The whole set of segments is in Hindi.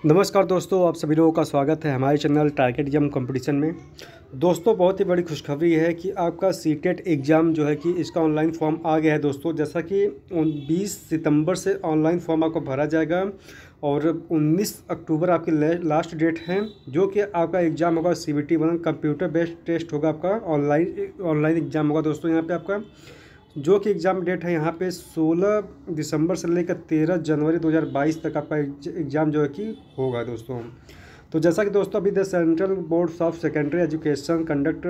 नमस्कार दोस्तों, आप सभी लोगों का स्वागत है हमारे चैनल टारगेट एग्जाम कंपटीशन में। दोस्तों, बहुत ही बड़ी खुशखबरी है कि आपका सीटेट एग्ज़ाम जो है कि इसका ऑनलाइन फॉर्म आ गया है दोस्तों। जैसा कि 20 सितंबर से ऑनलाइन फॉर्म आपको भरा जाएगा और 19 अक्टूबर आपकी लास्ट डेट है, जो कि आपका एग्ज़ाम होगा CBT 1 कंप्यूटर बेस्ड टेस्ट होगा। आपका ऑनलाइन एग्ज़ाम होगा दोस्तों। यहाँ पर आपका जो कि एग्ज़ाम डेट है यहाँ पे 16 दिसंबर से लेकर 13 जनवरी 2022 तक आपका एग्ज़ाम जो है कि होगा दोस्तों। तो जैसा कि दोस्तों अभी the Central Board of Secondary Education conduct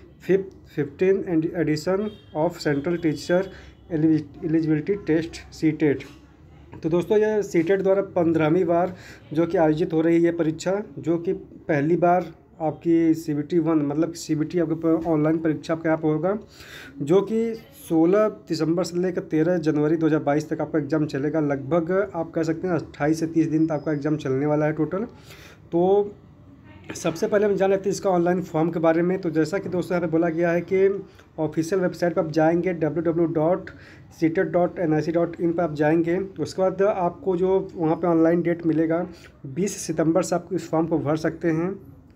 15th edition of Central Teacher Eligibility Test CTET. तो दोस्तों ये सीटेट द्वारा 15वीं बार जो कि आयोजित हो रही है परीक्षा, जो कि पहली बार आपकी CBT 1 मतलब CBT आपके ऑनलाइन परीक्षा आपके यहाँ पर होगा, जो कि 16 दिसंबर से लेकर 13 जनवरी 2022 तक आपका एग्ज़ाम चलेगा। लगभग आप कह सकते हैं 28 से 30 दिन तक आपका एग्ज़ाम चलने वाला है टोटल। तो सबसे पहले हम जान लेते हैं इसका ऑनलाइन फॉर्म के बारे में। तो जैसा कि दोस्तों यहाँ पे बोला गया है कि ऑफिशियल वेबसाइट पर आप जाएंगे www.ctet.nic.in पर आप जाएंगे। उसके बाद आपको जो वहाँ पे ऑनलाइन डेट मिलेगा 20 सितंबर से आप इस फॉर्म को भर सकते हैं।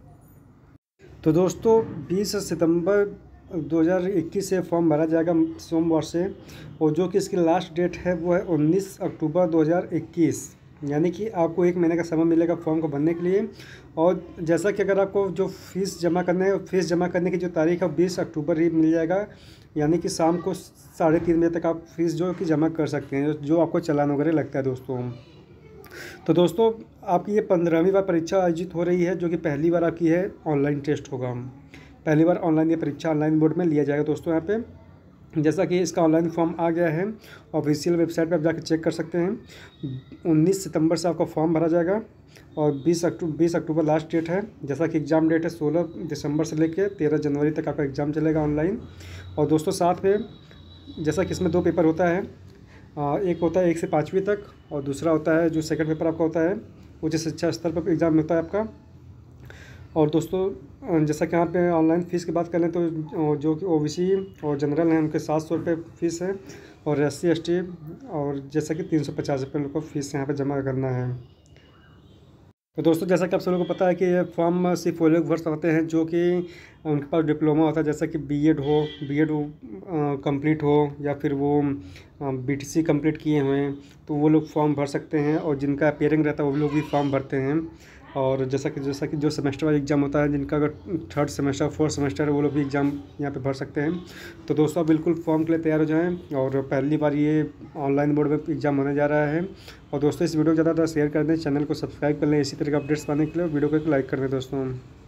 तो दोस्तों 20 सितंबर 2021 से फॉर्म भरा जाएगा सोमवार से, और जो कि इसकी लास्ट डेट है वो है 19 अक्टूबर 2021, यानी कि आपको 1 महीने का समय मिलेगा फॉर्म को भरने के लिए। और जैसा कि अगर आपको जो फीस जमा करना है, फीस जमा करने की जो तारीख है 20 अक्टूबर ही मिल जाएगा, यानी कि शाम को 3:30 बजे तक आप फीस जो कि जमा कर सकते हैं, जो आपको चालान वगैरह लगता है दोस्तों। तो दोस्तों आपकी ये 15वीं बार परीक्षा आयोजित हो रही है, जो कि पहली बार आपकी है ऑनलाइन टेस्ट होगा। पहली बार ऑनलाइन ये परीक्षा ऑनलाइन मोड में लिया जाएगा दोस्तों। यहाँ पे जैसा कि इसका ऑनलाइन फॉर्म आ गया है, ऑफिशियल वेबसाइट पर आप जाकर चेक कर सकते हैं। 19 सितंबर से आपका फॉर्म भरा जाएगा और 20 अक्टूबर लास्ट डेट है। जैसा कि एग्ज़ाम डेट है 16 दिसंबर से लेकर 13 जनवरी तक आपका एग्ज़ाम चलेगा ऑनलाइन। और दोस्तों साथ में जैसा कि इसमें 2 पेपर होता है, एक होता है 1 से 5वीं तक, और दूसरा होता है जो सेकंड पेपर आपका होता है उच्च शिक्षा स्तर पर एग्ज़ाम होता है आपका। और दोस्तों जैसा कि यहाँ पे ऑनलाइन फ़ीस की बात करें तो जो कि OBC और जनरल हैं उनके 700 रुपये फ़ीस है, और SC ST और जैसा कि 350 रुपये लोग को फ़ीस यहाँ पे जमा करना है। तो दोस्तों जैसा कि आप सब लोगों को पता है कि ये फॉर्म सिर्फ वो लोग भर सकते हैं जो कि उनके पास डिप्लोमा होता है, जैसा कि बीएड कंप्लीट हो या फिर वो BTC कंप्लीट किए हुए हैं, तो वो लोग फॉर्म भर सकते हैं। और जिनका अपेयरिंग रहता है वो लोग भी फॉर्म भरते हैं। और जैसा कि जो सेमेस्टर वाइज एग्ज़ाम होता है, जिनका अगर 3rd सेमेस्टर 4th सेमेस्टर है, वो लोग भी एग्ज़ाम यहाँ पे भर सकते हैं। तो दोस्तों आप बिल्कुल फॉर्म के लिए तैयार हो जाएं, और पहली बार ये ऑनलाइन मोड में एग्ज़ाम होने जा रहा है। और दोस्तों इस वीडियो को ज़्यादा शेयर कर दें, चैनल को सब्सक्राइब कर लें इसी तरह के अपडेट्स पाने के लिए, वीडियो को एक लाइक कर दें दोस्तों।